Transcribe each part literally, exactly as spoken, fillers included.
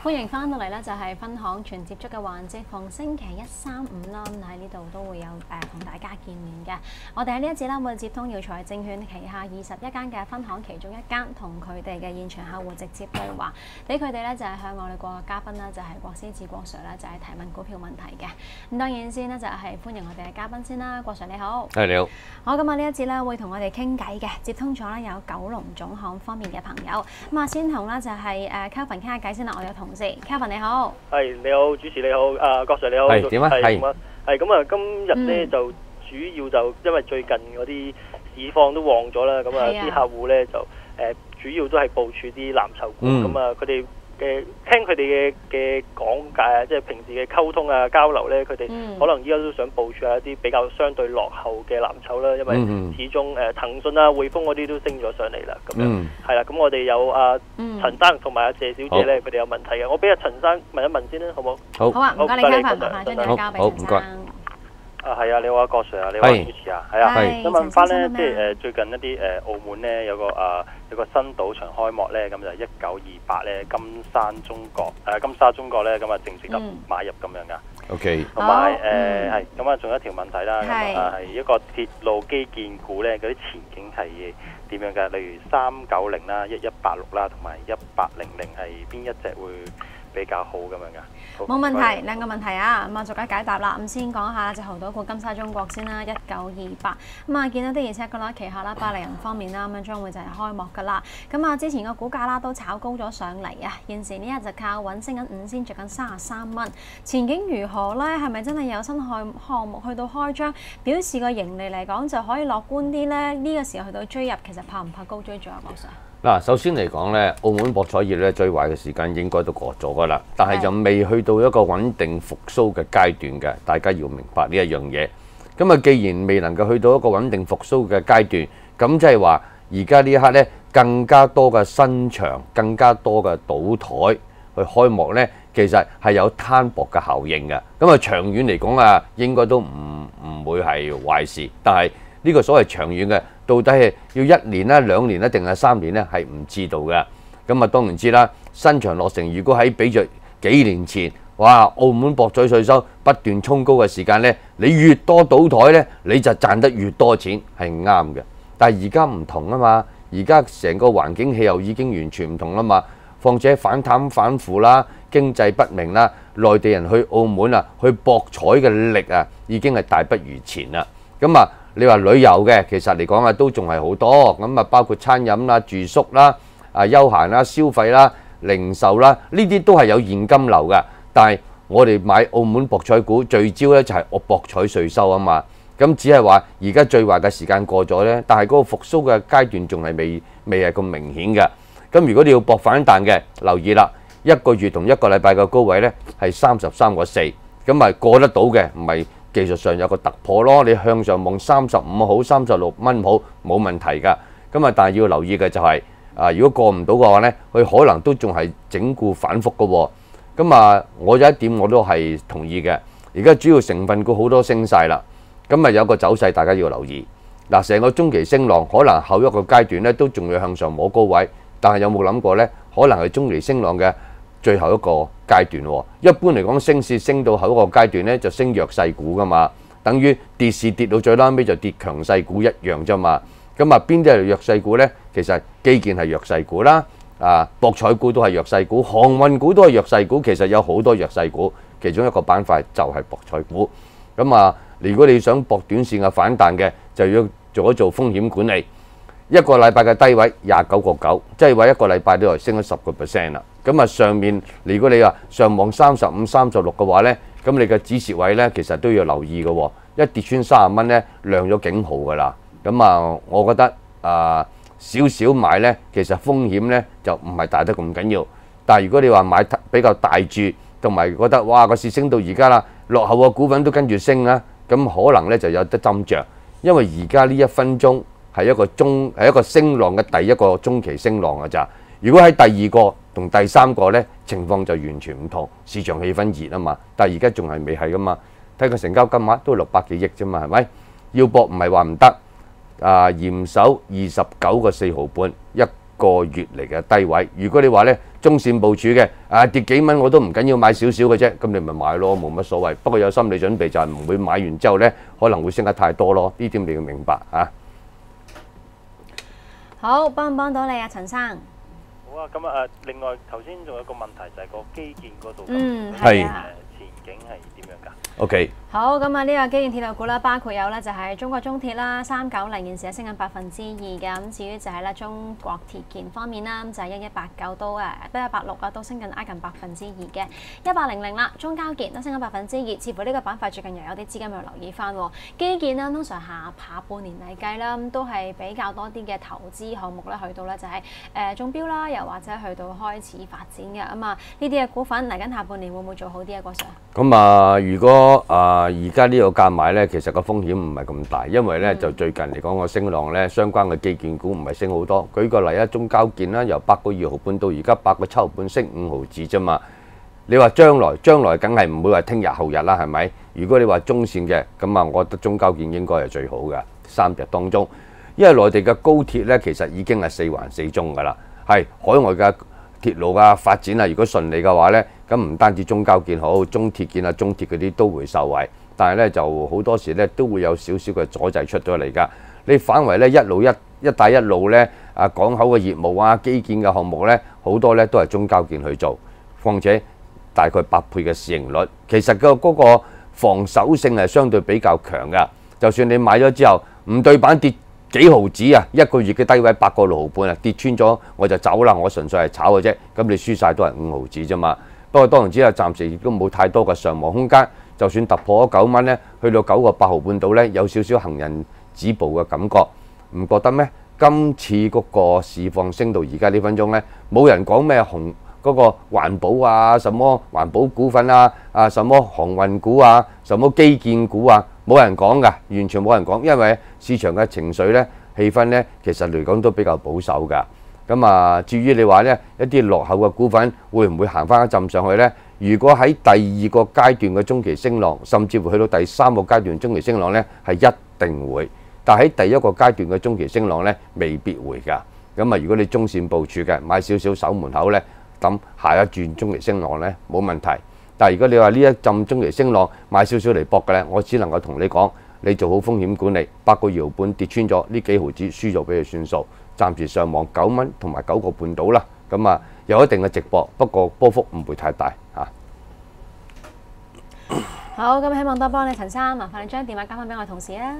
歡迎翻到嚟咧，就係分行全接觸嘅環節，逢星期一、三、五啦，咁喺呢度都會有誒同、呃、大家見面嘅。我哋喺呢一節啦，會接通耀才證券旗下二十一間嘅分行其中一間，同佢哋嘅現場客戶直接對話，俾佢哋咧就係、是、向我哋個嘉賓啦，就係、是、郭思治郭 Sir 啦，就係、是、提問股票問題嘅。咁當然先咧就係、是、歡迎我哋嘅嘉賓先啦，郭 Sir 你好。 係你好。 好，咁啊呢一節咧會同我哋傾偈嘅，接通咗咧有九龍總行方面嘅朋友。咁啊先同咧就係誒 Kelvin 傾下偈先啦，我有同事 Kelvin 你好。 係你好，主持你好，啊郭 Sir 你好。 係點啊？係係咁啊！今日咧、嗯、就主要就因為最近嗰啲市況都旺咗啦，咁啊啲客戶咧就誒、呃、主要都係部署啲藍籌股，咁啊佢哋嘅聽佢哋嘅嘅講解啊，即係平時嘅溝通啊交流咧，佢哋可能依家都想部署下一啲比較相對落後嘅藍籌啦，因為始終誒、呃、騰訊啊、匯豐嗰啲都升咗上嚟啦，咁樣係啦。咁、嗯、我哋有阿、啊、陳生同埋阿謝小姐咧，佢哋有問題嘅，我俾阿陳生問一問先啦，好唔好？ 好，好啊，唔該你 Kelvin，麻煩將你交俾陳生。 啊係啊，你好啊，郭 Sir 啊，你好主持啊，係啊，想問翻咧，即係誒最近一啲誒澳門咧有個啊有個新賭場開幕咧，咁就一九二八咧金山中國誒金沙中國咧，咁啊值唔值得買入咁樣噶 ？OK， 同埋誒係咁啊，仲有一條問題啦，咁啊係一個鐵路基建股咧，嗰啲前景係點樣㗎？例如三九零啦、一一八六啦，同埋一八零零係邊一隻會比較好咁樣㗎？ 冇問題，兩個問題啊，咁啊逐家解答啦。咁先講下隻豪賭股金沙中國先啦，一九二八咁啊，見到的而且確啦，旗下啦百利人方面啦，咁樣將會就係開幕噶啦。咁啊，之前個股價啦都炒高咗上嚟啊，現時呢一就靠穩升緊五仙，著緊三十三蚊。前景如何咧？係咪真係有新項項目去到開張，表示個盈利嚟講就可以樂觀啲咧？呢、這個時候去到追入，其實怕唔怕高追咗啊，郭 Sir？ 嗱，首先嚟講咧，澳門博彩業咧最壞嘅時間應該都過咗噶啦，但係就未去到一個穩定復甦嘅階段嘅，大家要明白呢一樣嘢。咁啊，既然未能夠去到一個穩定復甦嘅階段，咁即係話而家呢一刻咧，更加多嘅新場、更加多嘅賭台去開幕咧，其實係有攤薄嘅效應嘅。咁啊，長遠嚟講啊，應該都唔唔會係壞事，但係呢個所謂長遠嘅，到底係要一年啦、兩年啦，定係三年咧，係唔知道嘅。咁啊，當然知啦。新場落成，如果喺比著幾年前，哇，澳門博彩稅收不斷衝高嘅時間咧，你越多賭台咧，你就賺得越多錢，係啱嘅。但係而家唔同啊嘛，而家成個環境氣候已經完全唔同啦嘛。況且反貪反腐啦，經濟不明啦，內地人去澳門啊，去博彩嘅力啊，已經係大不如前啦。咁啊〜你話旅遊嘅，其實嚟講啊，都仲係好多咁啊，包括餐飲啦、住宿啦、啊休閒啦、消費啦、零售啦，呢啲都係有現金流嘅。但係我哋買澳門博彩股聚焦咧，就係我博彩稅收啊嘛。咁只係話而家最壞嘅時間過咗咧，但係嗰個復甦嘅階段仲係未未係咁明顯嘅。咁如果你要博反彈嘅，留意啦，一個月同一個禮拜嘅高位咧係三十三個四，咁咪過得到嘅，唔係。技術上有個突破咯，你向上望三十五好、三十六蚊好，冇問題㗎。咁啊，但係要留意嘅就係、是、啊，如果過唔到嘅話呢，佢可能都仲係整固反覆嘅喎。咁啊，我有一點我都係同意嘅。而家主要成分股好多升晒啦，咁啊有個走勢大家要留意。嗱，成個中期升浪可能後一個階段呢都仲要向上摸高位，但係有冇諗過呢？可能係中期升浪嘅最後一個階段喎，一般嚟講升市升到後一個階段咧，就升弱勢股噶嘛，等於跌市跌到最拉尾就跌強勢股一樣啫嘛。咁啊，邊啲係弱勢股咧？其實基建係弱勢股啦，啊博彩股都係弱勢股，航運股都係弱勢股。其實有好多弱勢股，其中一個板塊就係博彩股。咁啊，如果你想博短線嘅反彈嘅，就要做一做風險管理。一個禮拜嘅低位廿九個九，即係話一個禮拜都係升咗十個 percent 啦。咁啊，上面如果你話上望三十五、三十六嘅話咧，咁你嘅止蝕位咧，其實都要留意嘅喎。一跌穿三十蚊咧，亮咗警號㗎啦。咁啊，我覺得啊，少少買咧，其實風險咧就唔係大得咁緊要。但係如果你話買比較大注，同埋覺得哇個市升到而家啦，落後嘅股份都跟住升啦，咁可能咧就有得斟酌，因為而家呢一分鐘係一個中係一個升浪嘅第一個中期升浪㗎咋。如果喺第二個同第三個咧，情況就完全唔同，市場氣氛熱啊嘛。但係而家仲係未係噶嘛，睇個成交金額都六百幾億啫嘛，係咪？要博唔係話唔得啊，嚴守二十九個四毫半，一個月嚟嘅低位。如果你話咧中線部署嘅，啊跌幾蚊我都唔緊要買少少嘅啫，咁你咪買咯，冇乜所謂。不過有心理準備就係唔會買完之後咧可能會升得太多咯，呢點你要明白啊。 好，幫唔幫到你啊，陳生？ 好啊，咁啊誒，另外頭先仲有個問題就係個基建嗰度， 嗯， 誒係啊。 前景係點樣㗎？ OK， 好，咁啊呢個基建鐵路股啦，包括有咧就係中國中鐵啦，三九零現時係升緊百分之二嘅。咁至於就係咧中國鐵建方面啦，咁就係一一八九都誒，一一八六啊都升緊挨近百分之二嘅。一八零零啦，中交建都升緊百分之二，似乎呢個板塊最近又有啲資金去留意翻。基建啦，通常下下半年嚟計啦，都係比較多啲嘅投資項目咧，去到咧就係誒中標啦，又或者去到開始發展嘅。咁啊呢啲嘅股份嚟緊下半年會唔會做好啲啊？郭 Sir？ 咁啊，如果啊而家呢個價買咧，其實個風險唔係咁大，因為咧就最近嚟講個升浪咧，相關嘅基建股唔係升好多。舉個例啊，中交建啦，由八個二毫半到而家八個七毫半，升五毫子啫嘛。你話將來將來梗係唔會話聽日後日啦，係咪？如果你話中線嘅，咁啊，我覺得中交建應該係最好嘅三隻當中，因為內地嘅高鐵咧其實已經係四環四縱㗎啦，係海外嘅鐵路啊發展啊，如果順利嘅話咧，咁唔單止中交建好，中鐵建啊、中鐵嗰啲都會受惠，但係咧就好多時咧都會有少少嘅阻滯出咗嚟㗎。你反為咧一路一一帶一路咧啊港口嘅業務啊、基建嘅項目咧，好多咧都係中交建去做，況且大概八倍嘅市盈率，其實個嗰個防守性係相對比較強㗎。就算你買咗之後唔對板跌幾毫子啊，一個月嘅低位八個六毫半啊，跌穿咗我就走啦，我純粹係炒嘅啫。咁你輸晒都係五毫子啫嘛。不過當然之啦，暫時亦都冇太多嘅上網空間。就算突破咗九蚊咧，去到九個八毫半度咧，有少少行人止步嘅感覺，唔覺得咩？今次嗰個市況升到而家呢分鐘咧，冇人講咩紅嗰個環保啊，什麼環保股份啊，啊什麼航運股啊，什麼基建股啊，冇人講㗎，完全冇人講，因為市場嘅情緒咧、氣氛咧，其實嚟講都比較保守㗎。咁啊，至於你話咧一啲落後嘅股份會唔會行翻一陣上去咧？如果喺第二個階段嘅中期升浪，甚至乎去到第三個階段中期升浪咧，係一定會。但喺第一個階段嘅中期升浪咧，未必會㗎。咁啊，如果你中線部署嘅，買少少守門口咧，咁下一轉中期升浪咧冇問題。但係如果你話呢一陣中期升浪買少少嚟搏嘅咧，我只能夠同你講，你做好風險管理，八個二毫半跌穿咗呢幾毫子，輸咗俾佢算數。暫時上望九蚊同埋九個半到啦，咁啊有一定嘅直播，不過波幅唔會太大嚇。 好，咁希望多幫你陳生，麻煩你將電話交翻俾我同事啊。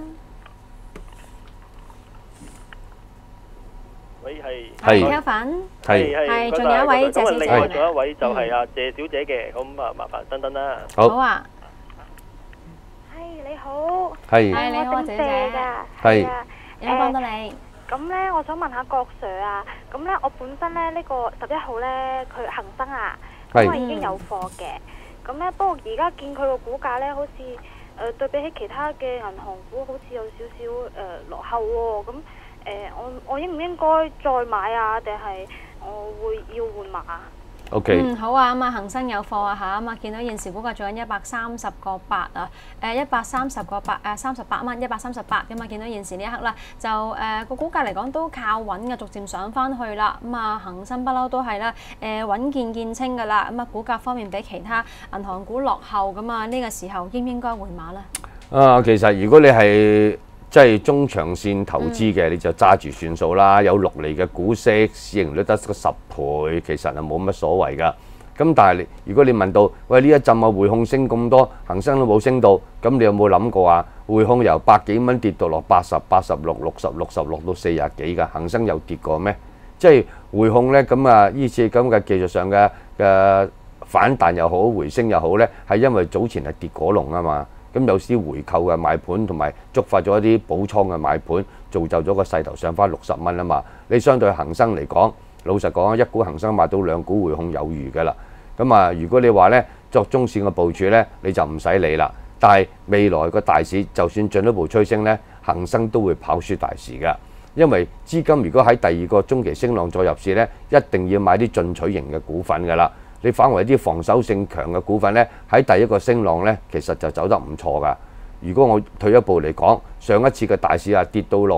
喂，係係 Kevin， 係係，仲有一位謝小姐。 另外仲有一位就係阿謝小姐嘅，咁啊麻煩等等啦。 好。 好啊。 係你好。 係。 係你好啊，謝姐。 係。 有冇幫到你？ 咁咧，我想問下郭 Sir 啊，咁咧我本身咧呢個十一號咧，佢恒生啊，咁我已經有貨嘅。咁咧，不過而家見佢個股價咧，好似誒對比起其他嘅銀行股，好似有少少誒落後喎。咁誒，我我應唔應該再買啊？定係我會要換馬 ？OK。 嗯，好啊，咁啊，恒生有貨啊嚇，咁啊見到現時股價做緊一百三十個八啊，誒一百三十個八誒三十八蚊，一百三十八咁啊，見到現時呢一刻啦，就誒個股價嚟講都靠穩嘅，逐漸上翻去啦。咁啊，恒生不嬲都係啦，誒穩健見稱㗎啦。咁啊，股價方面比其他銀行股落後，咁啊呢個時候應唔應該換馬咧？ 啊，其實如果你係即係中長線投資嘅，你就揸住算數啦。有六厘嘅股息，市盈率得個十倍，其實係冇乜所謂㗎。咁但係你如果你問到，喂呢一陣啊匯控升咁多，恒生都冇升到，咁你有冇諗過啊？匯控由百幾蚊跌到落八十、八十六、六十、六十六到四十幾㗎，恒生有跌過咩？即係匯控咧，咁啊呢次咁嘅技術上嘅嘅反彈又好，回升又好咧，係因為早前係跌果龍啊嘛。咁有啲回購嘅買盤同埋觸發咗一啲補倉嘅買盤，造就咗個勢頭上翻六十蚊啊嘛。你相對恒生嚟講，老實講，一股恒生買到兩股匯控有餘㗎啦。咁啊，如果你話咧作中線嘅部署咧，你就唔使理啦。但係未來個大市就算進一步催升咧，恒生都會跑輸大市㗎。因為資金如果喺第二個中期升浪再入市咧，一定要買啲進取型嘅股份㗎啦。你反為啲防守性強嘅股份咧，喺第一個升浪咧，其實就走得唔錯㗎。如果我退一步嚟講，上一次嘅大市啊跌到落去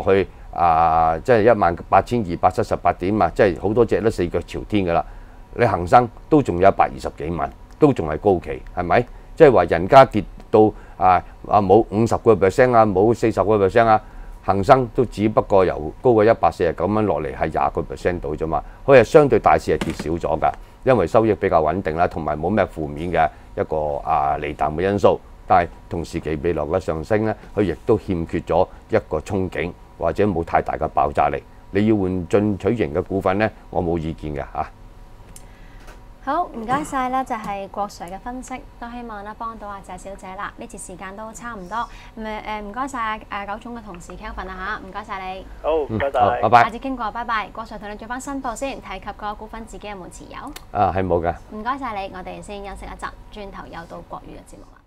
啊，即係一萬八千二百七十八點啊，即係好多隻都四腳朝天㗎啦。你恒生都仲有一百二十幾萬，都仲係高企，係咪？即係話人家跌到啊啊冇五十個 percent 啊，冇四十個 percent 啊，恒生都只不過由高過一百四十九蚊落嚟係廿個 percent 到啫嘛。佢係相對大市係跌少咗㗎，因為收益比較穩定啦，同埋冇咩負面嘅一個啊利淡嘅因素。但係同時期未來嘅上升咧，佢亦都欠缺咗一個憧憬，或者冇太大嘅爆炸力。你要換進取型嘅股份咧，我冇意見嘅嚇。 好，唔該晒啦，就係郭 Sir 嘅分析，都希望咧幫到阿謝小姐啦。呢節時間都差唔多，咁誒誒唔該晒誒九總嘅同事 Kelvin 啊嚇，唔該晒你。 好，唔該晒， 拜拜。 下次傾過，拜拜。郭 Sir 同你做翻申報先，提及個股份自己有冇持有？ 啊，係冇嘅。 唔該晒你，我哋先休息一陣，轉頭又到國語嘅節目啦。